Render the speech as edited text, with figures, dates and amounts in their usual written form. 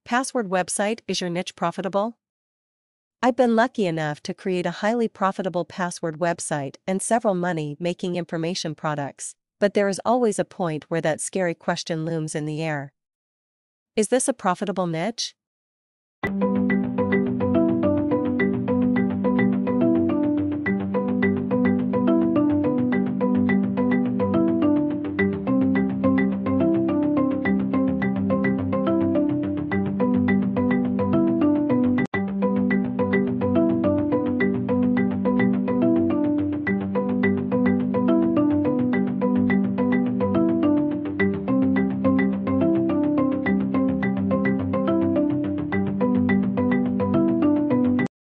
Password website. Is your niche profitable? I've been lucky enough to create a highly profitable password website and several money-making information products, but there is always a point where that scary question looms in the air. Is this a profitable niche?